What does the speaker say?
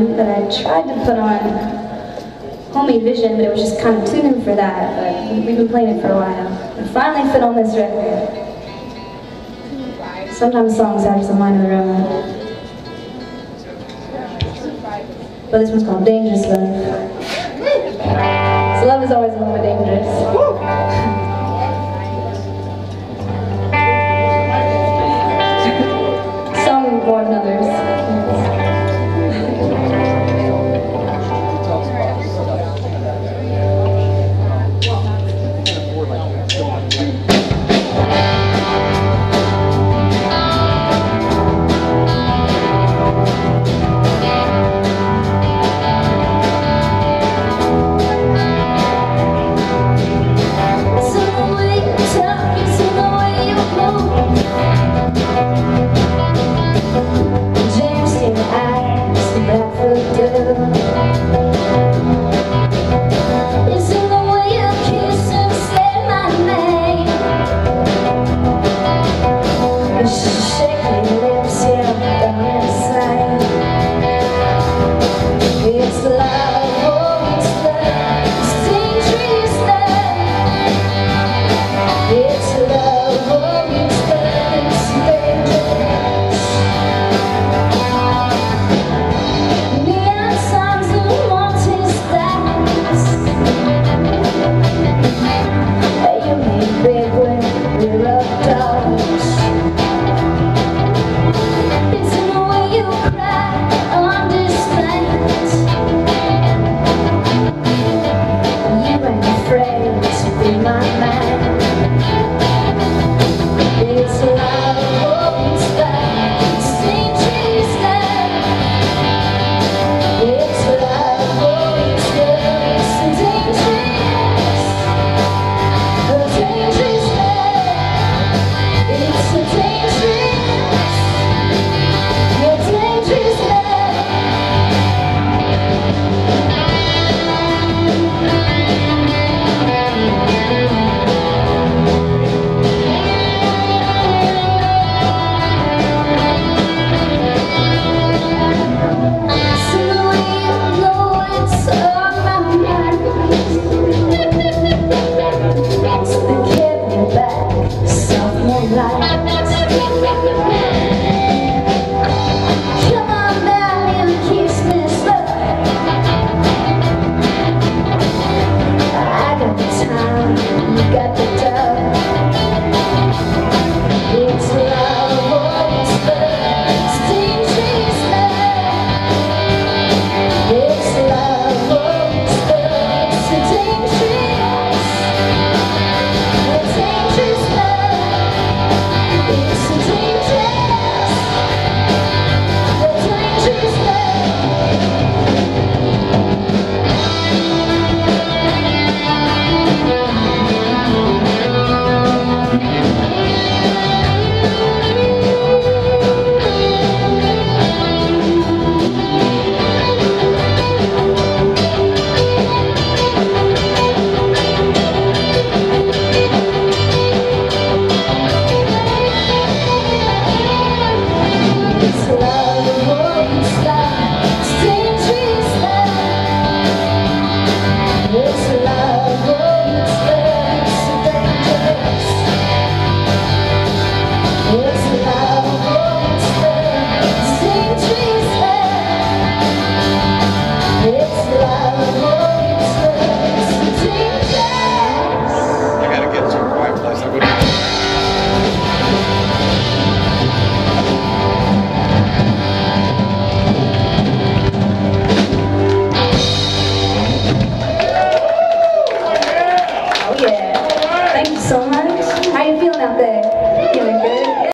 time that I tried to put on Homemade Vision, but it was just kind of too new for that, but we've been playing it for a while. And finally fit on this record. Sometimes songs have just a mind of their own. But this one's called Dangerous Love. So love is always a little bit dangerous.